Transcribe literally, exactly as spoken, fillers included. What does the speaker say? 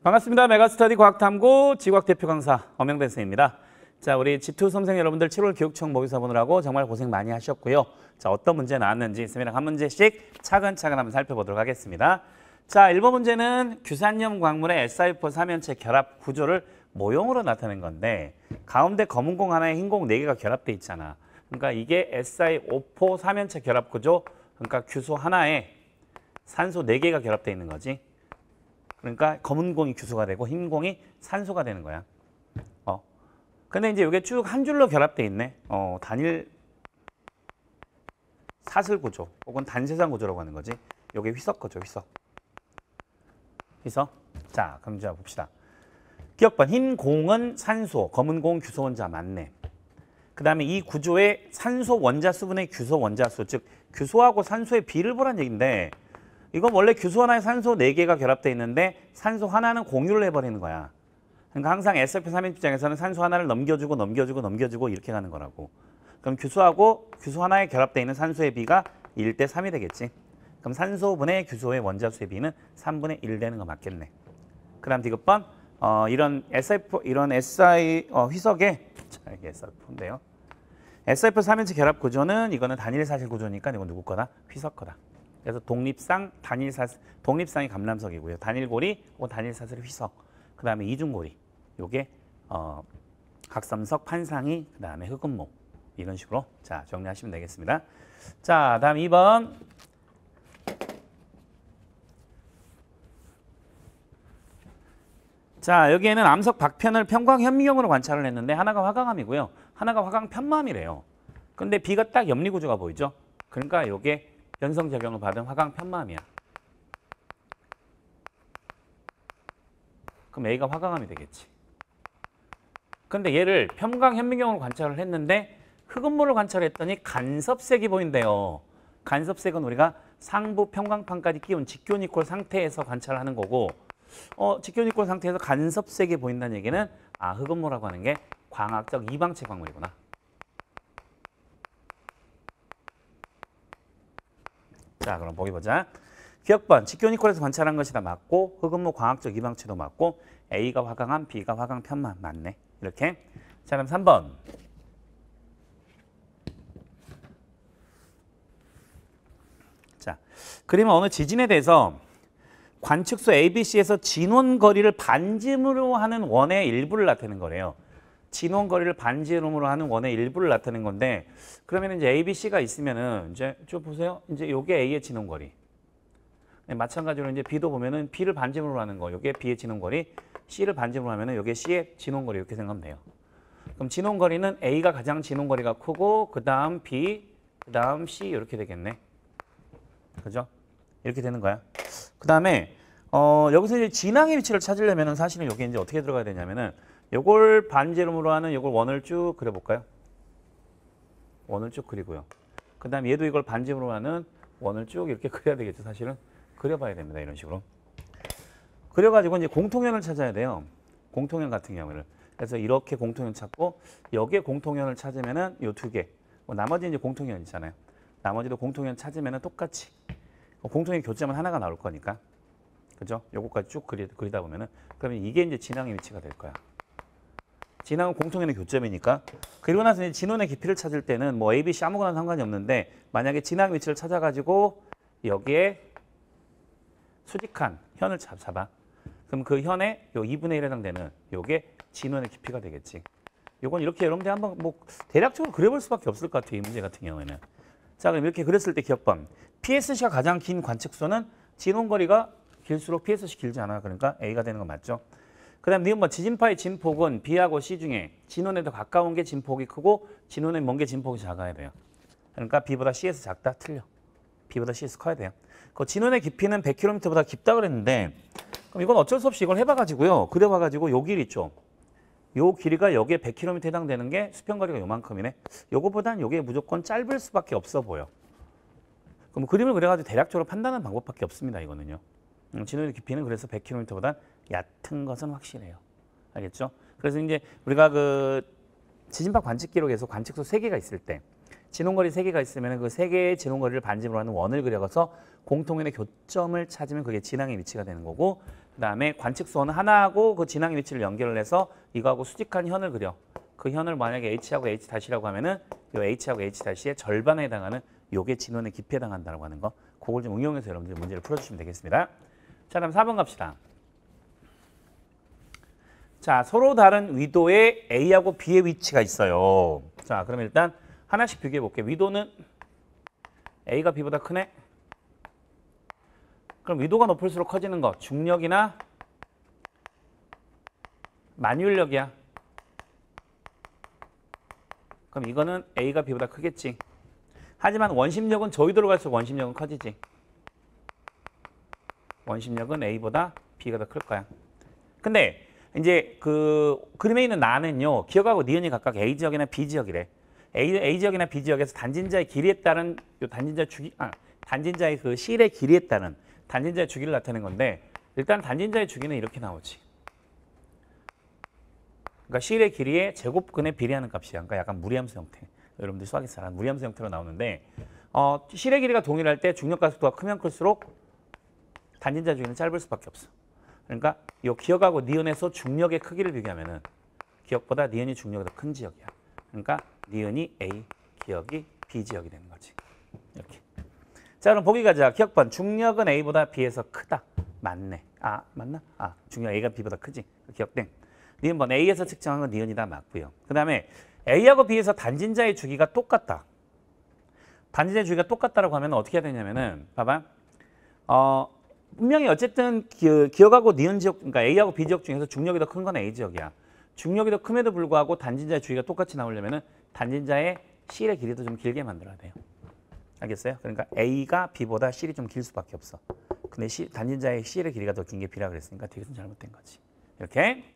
반갑습니다. 메가스터디 과학탐구 지구학 대표 강사 엄영배 선생님입니다. 자, 우리 지투 수험생 여러분들 칠월 교육청 모의고사 보느라고 정말 고생 많이 하셨고요. 자, 어떤 문제 나왔는지 쌤이랑 한 문제씩 차근차근 한번 살펴보도록 하겠습니다. 자, 일 번 문제는 규산염 광물의 에스아이오포 삼연체 결합 구조를 모형으로 나타낸 건데 가운데 검은 공 하나에 흰 공 네 개가 결합돼 있잖아. 그러니까 이게 에스아이오포 삼연체 결합 구조, 그러니까 규소 하나에 산소 네 개가 결합돼 있는 거지. 그러니까 검은 공이 규소가 되고 흰 공이 산소가 되는 거야. 어. 근데 이제 이게 쭉 한 줄로 결합돼 있네. 어, 단일 사슬 구조 혹은 단세상 구조라고 하는 거지. 이게 휘석 거죠, 휘석. 휘석. 자, 그럼 자 봅시다. 기억번 흰 공은 산소, 검은 공 규소 원자 맞네. 그 다음에 이 구조의 산소 원자 수분의 규소 원자 수, 즉 규소하고 산소의 비를 보란 얘기인데 이건 원래 규소 하나에 산소 네 개가 결합되어 있는데 산소 하나는 공유를 해버리는 거야. 그러니까 항상 에스아이오포 삼연체 입장에서는 산소 하나를 넘겨주고 넘겨주고 넘겨주고 이렇게 가는 거라고. 그럼 규소하고 규소 하나에 결합되어 있는 산소의 비가 일 대 삼이 되겠지. 그럼 산소분의 규소의 원자수의 비는 삼분의 일 되는 거 맞겠네. 그 다음 디귿번 어, 이런 에스아이오포, 이런 에스아이 어, 휘석에 자, 이게 에스아이오포인데요. 에스아이오포 삼연체 결합 구조는 이거는 단일 사실 구조니까 이건 누구 거다? 휘석 거다. 그래서 독립상, 단일사슬, 독립상이 감람석이고요. 단일고리, 오 단일사슬이 휘석. 그 다음에 이중고리. 요게 어, 각섬석, 판상이, 그 다음에 흑음목. 이런 식으로 자 정리하시면 되겠습니다. 자, 다음 이 번. 자, 여기에는 암석 박편을 평광현미경으로 관찰을 했는데 하나가 화강암이고요. 하나가 화강편마암이래요. 근데 B가 딱 염리구조가 보이죠? 그러니까 요게 연성작용을 받은 화강편마암이야. 그럼 A가 화강암이 되겠지. 근데 얘를 평광현미경으로 관찰을 했는데 흑음모를 관찰했더니 간섭색이 보인대요. 간섭색은 우리가 상부 평광판까지 끼운 직교니콜 상태에서 관찰하는 거고 어, 직교니콜 상태에서 간섭색이 보인다는 얘기는 아, 흑음모라고 하는 게 광학적 이방체 광물이구나. 자, 그럼 보기 보자. 기억번, 직교니콜에서 관찰한 것이 다 맞고 흑음모 광학적 이방체도 맞고 A가 화강암, B가 화강편마 맞네. 이렇게. 자, 그럼 삼 번. 자, 그림은 어느 지진에 대해서 관측소 에이비씨에서 진원거리를 반지름으로 하는 원의 일부를 나타내는 거래요. 진원거리를 반지름으로 하는 원의 일부를 나타내는 건데 그러면 이제 에이비씨가 있으면은 이제 좀 보세요. 이제 요게 A의 진원거리. 네, 마찬가지로 이제 B도 보면은 B를 반지름으로 하는 거. 요게 B의 진원거리. C를 반지름으로 하면은 요게 C의 진원거리 이렇게 생각하면 돼요. 그럼 진원거리는 A가 가장 진원거리가 크고 그다음 B, 그다음 C 이렇게 되겠네. 그죠? 이렇게 되는 거야. 그 다음에 어, 여기서 이제 진항의 위치를 찾으려면은 사실은 여기 이제 어떻게 들어가야 되냐면은 요걸 반지름으로 하는 요걸 원을 쭉 그려볼까요? 원을 쭉 그리고요. 그 다음에 얘도 이걸 반지름으로 하는 원을 쭉 이렇게 그려야 되겠죠. 사실은 그려봐야 됩니다. 이런 식으로. 그려가지고 이제 공통연을 찾아야 돼요. 공통연 같은 경우를. 그래서 이렇게 공통연 찾고 여기에 공통연을 찾으면은 요 두 개. 뭐 나머지 이제 공통연 있잖아요. 나머지도 공통연 찾으면은 똑같이. 공통의 교점은 하나가 나올 거니까. 그죠? 요거까지 쭉 그리, 그리다 보면은 그러면 이게 이제 진항의 위치가 될 거야. 진항은 공통연의 교점이니까. 그리고 나서 이제 진원의 깊이를 찾을 때는 뭐 A, B, C 아무거나 상관이 없는데 만약에 진항 위치를 찾아가지고 여기에 수직한 현을 잡아. 그럼 그 현의 요 이분의 일에 해당되는 요게 진원의 깊이가 되겠지. 요건 이렇게 여러분들이 한번 뭐 대략적으로 그려볼 수밖에 없을 것 같아요. 이 문제 같은 경우에는. 자, 그럼 이렇게 그렸을 때 기억번. 피에스씨가 가장 긴 관측소는 진원거리가 길수록 피에스씨 길지 않아. 그러니까 A가 되는 거 맞죠? 그 다음 니은 번 지진파의 진폭은 B하고 C 중에 진원에 더 가까운 게 진폭이 크고 진원에 먼 게 진폭이 작아야 돼요. 그러니까 B보다 C에서 작다? 틀려. B보다 C에서 커야 돼요. 그 진원의 깊이는 백 킬로미터보다 깊다 그랬는데 그럼 이건 어쩔 수 없이 이걸 해봐가지고요. 그려봐가지고 요 길 있죠. 요 길이가 여기에 백 킬로미터 해당되는 게 수평거리가 요만큼이네. 요거보단 요게 무조건 짧을 수밖에 없어 보여. 그럼 그림을 그려가지고 대략적으로 판단하는 방법밖에 없습니다. 이거는요. 음, 진원의 깊이는 그래서 백 킬로미터보다 얕은 것은 확실해요. 알겠죠? 그래서 이제 우리가 그 지진파 관측 기록에서 관측소 세 개가 있을 때 진원거리 세 개가 있으면 그 세 개의 진원거리를 반지름으로 하는 원을 그려서 공통연의 교점을 찾으면 그게 진항의 위치가 되는 거고 그 다음에 관측소는 하나하고 그 진항의 위치를 연결을 해서 이거하고 수직한 현을 그려. 그 현을 만약에 H하고 H 다시라고 하면은 이 H하고 H 다시의 절반에 해당하는 요게 진원의 깊이에 해당한다고 하는 거. 그걸 좀 응용해서 여러분들 문제를 풀어주시면 되겠습니다. 자, 다음 사 번 갑시다. 자, 서로 다른 위도에 A하고 B의 위치가 있어요. 자, 그럼 일단 하나씩 비교해 볼게요. 위도는 A가 B보다 크네? 그럼 위도가 높을수록 커지는 거. 중력이나 만유인력이야. 그럼 이거는 A가 B보다 크겠지. 하지만 원심력은 저 위도로 갈수록 원심력은 커지지. 원심력은 A보다 B가 더 클 거야. 근데 이제 그 그림에 있는 나는요. 기억하고 니은이 각각 A 지역이나 B 지역이래. A, A 지역이나 B 지역에서 단진자의 길이에 따른 요 단진자 주기 아 단진자의 그 실의 길이에 따른 단진자의 주기를 나타내는 건데 일단 단진자의 주기는 이렇게 나오지. 그러니까 실의 길이에 제곱근에 비례하는 값이야. 그러니까 약간 무리함수 형태. 여러분들 수학에서 잘하는 무리함수 형태로 나오는데 어, 실의 길이가 동일할 때 중력과 속도가 크면 클수록 단진자 주기는 짧을 수밖에 없어. 그러니까 이 기억하고 니은에서 중력의 크기를 비교하면은 기억보다 니은이 중력이 더 큰 지역이야. 그러니까 니은이 A, 기억이 B 지역이 되는 거지. 이렇게. 자, 그럼 보기 가자. 기억번 중력은 A보다 B에서 크다. 맞네. 아, 맞나? 아, 중력 A가 B보다 크지. 기억된. 니은번 A에서 측정한 건 니은이다. 맞고요. 그 다음에 A하고 B에서 단진자의 주기가 똑같다. 단진자의 주기가 똑같다라고 하면 어떻게 해야 되냐면은 봐봐. 어, 분명히 어쨌든 기, 기억하고 니은 지역, 그러니까 A하고 B 지역 중에서 중력이 더 큰 건 A 지역이야. 중력이 더 큼에도 불구하고 단진자의 주기가 똑같이 나오려면은 단진자의 실의 길이도 좀 길게 만들어야 돼요. 알겠어요? 그러니까 A가 B보다 실이 좀 길 수밖에 없어. 근데 시, 단진자의 실의 길이가 더 긴 게 B라 그랬으니까 되게 좀 잘못된 거지. 이렇게.